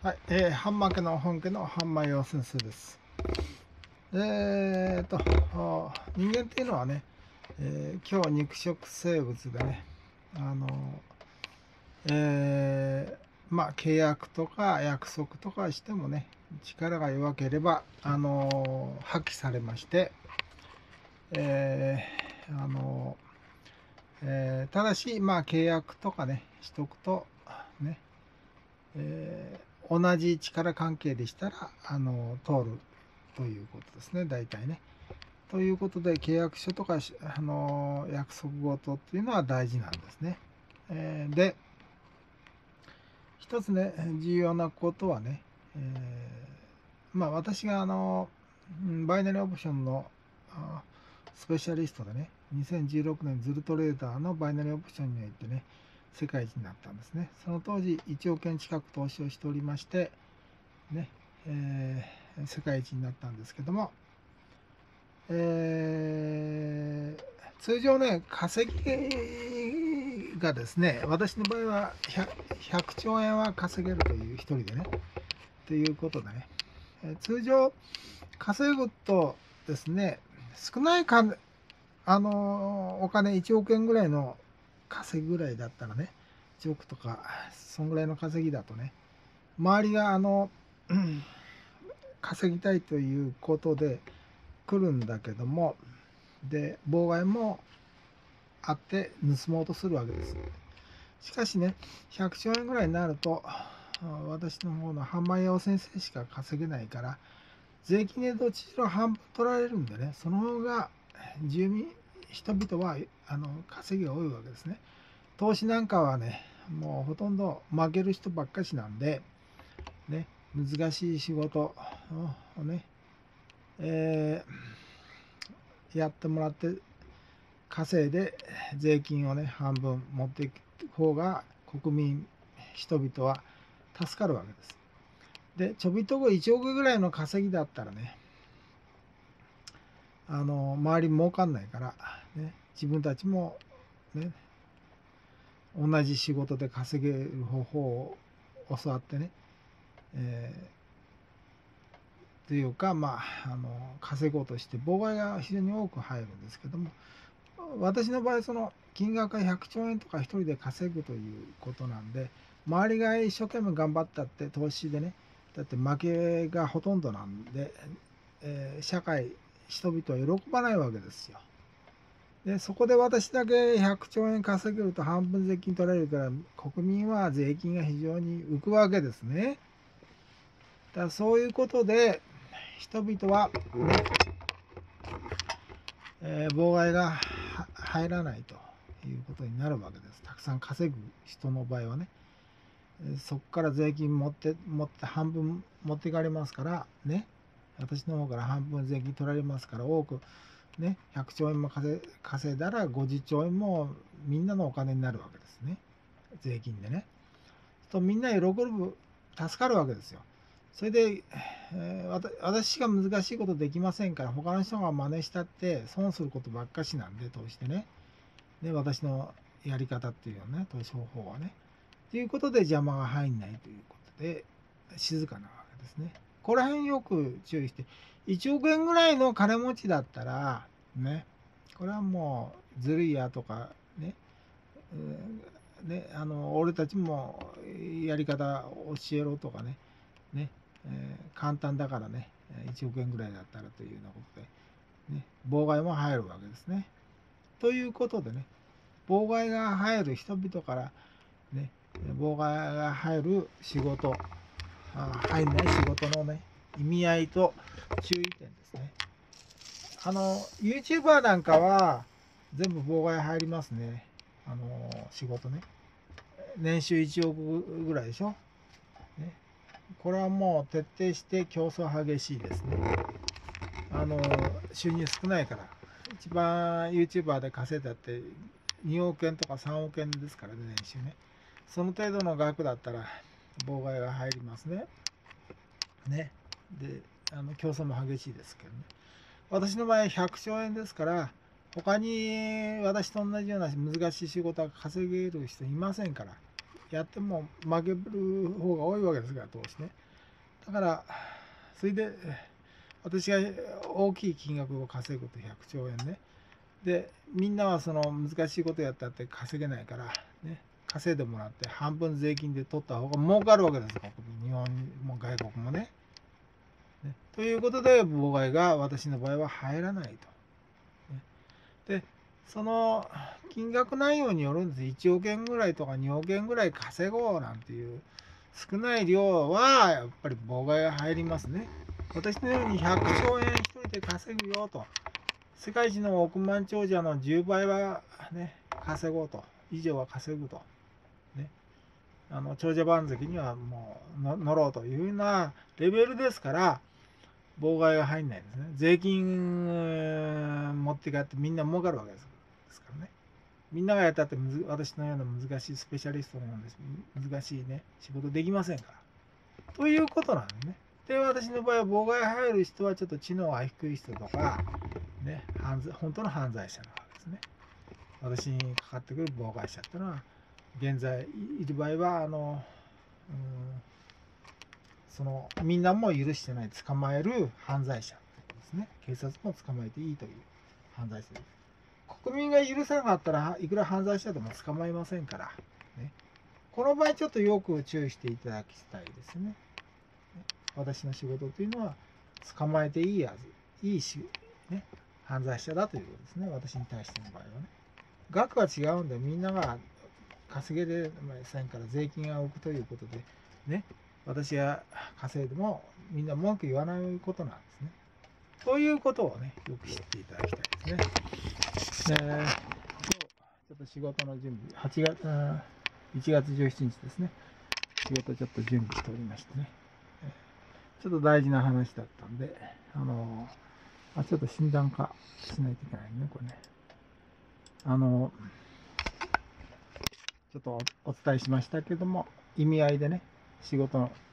はい、ハンマー家の本家のハンマー洋先生です。人間っていうのはね、今日肉食生物でね、あの、契約とか約束とかしてもね、力が弱ければ、破棄されまして、えーあのただし、契約とかね、しとくと、ね、同じ力関係でしたら通るということですね、大体ね。ということで契約書とか約束事っていうのは大事なんですね。で一つね重要なことはね、私がバイナリーオプションのスペシャリストでね、2016年ズルトレーダーのバイナリーオプションにおいてね世界一になったんですね。その当時1億円近く投資をしておりましてね、世界一になったんですけども、通常ね、稼ぎがですね、私の場合は 100兆円は稼げるという一人でね、ということでね、通常稼ぐとですね、少ないか、お金1億円ぐらいの稼ぐぐらいだったらね、1億とか、そんぐらいの稼ぎだとね、周りが稼ぎたいということで来るんだけども、で妨害もあって盗もうとするわけです。しかしね、100兆円ぐらいになると私の方の浜屋先生しか稼げないから、税金でどっちしろ半分取られるんでね、その方が人々は稼ぎが多いわけですね。投資なんかはね、もうほとんど負ける人ばっかしなんで、ね、難しい仕事をね、やってもらって稼いで税金をね半分持っていく方が国民人々は助かるわけです。でちょびっとこ1億ぐらいの稼ぎだったらね、周り儲かんないから、ね、自分たちもね同じ仕事で稼げる方法を教わってね、というか稼ごうとして妨害が非常に多く入るんですけども、私の場合その金額が100兆円とか一人で稼ぐということなんで、周りが一生懸命頑張ったって投資でね、だって負けがほとんどなんで、社会人々は喜ばないわけですよ。でそこで私だけ100兆円稼げると半分税金取られるから、国民は税金が非常に浮くわけですね。だからそういうことで人々は、ね、妨害が入らないということになるわけです。たくさん稼ぐ人の場合はね、そこから税金持って半分持っていかれますからね、私の方から半分税金取られますから、多くね100兆円も稼いだら50兆円もみんなのお金になるわけですね、税金でね。とみんな喜ぶ、助かるわけですよ。それで、私しか難しいことできませんから、他の人が真似したって損することばっかしなんで、投資でね。で、私のやり方っていうのね、投資方法はね。ということで邪魔が入んないということで、静かなわけですね。ここら辺よく注意して、1億円ぐらいの金持ちだったら、ね、これはもうずるいやとかね、ね、俺たちもやり方教えろとかね、簡単だからね、1億円ぐらいだったらというようなことで、ね、妨害も入るわけですね。ということでね、妨害が入る人々から、ね、妨害が入る仕事、入んない仕事のね、意味合いと注意点ですね。YouTuber なんかは全部妨害入りますね。仕事ね。年収1億ぐらいでしょ。ね、これはもう徹底して競争激しいですね。収入少ないから。一番 YouTuber で稼いだって2億円とか3億円ですからね、年収ね。その程度の額だったら妨害が入りますね。ね。で、競争も激しいですけどね。私の場合100兆円ですから、他に私と同じような難しい仕事は稼げる人いませんから、 やっても負ける方が多いわけですから、投資ね。だから、それで、私が大きい金額を稼ぐと100兆円ね。で、みんなはその難しいことやったって稼げないから、ね、稼いでもらって半分税金で取った方が儲かるわけですよ、日本も外国もね。ということで、妨害が私の場合は入らないと。で、その金額内容によるんです。1億円ぐらいとか2億円ぐらい稼ごうなんていう少ない量はやっぱり妨害が入りますね。私のように100兆円一人で稼ぐよと。世界一の億万長者の10倍はね、稼ごうと。以上は稼ぐと。ね。長者番付にはもう乗ろうというようなレベルですから、妨害が入んないんですね。税金持って帰ってみんな儲かるわけですからね。みんながやったって私のような難しいスペシャリストのような難しいね、仕事できませんから。ということなんですね。で、私の場合は妨害入る人はちょっと知能が低い人とか、ね、本当の犯罪者なわけですね。私にかかってくる妨害者っていうのは、現在いる場合は、そのみんなも許してない捕まえる犯罪者ですね。警察も捕まえていいという犯罪者です。国民が許さなかったらいくら犯罪者でも捕まえませんから、ね、この場合ちょっとよく注意していただきたいですね。私の仕事というのは捕まえていいね、犯罪者だということですね。私に対しての場合はね。額は違うんでみんなが稼げれませんから税金が浮くということでね、私が稼いでもみんな文句言わないことなんですね。そういうことをね、よく知っていただきたいですね。今日ちょっと仕事の準備、1月17日ですね。仕事ちょっと準備しておりましてね。ちょっと大事な話だったんで、ちょっと診断化しないといけないね、これね。ちょっとお伝えしましたけども、意味合いでね、仕事の